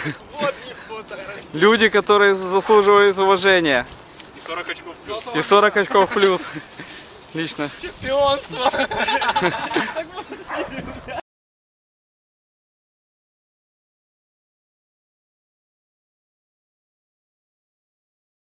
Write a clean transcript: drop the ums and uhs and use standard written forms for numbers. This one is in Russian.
Вот не фото. Люди, которые заслуживают уважения. И 40 очков плюс. И 40 очков плюс. Лично. Чемпионство.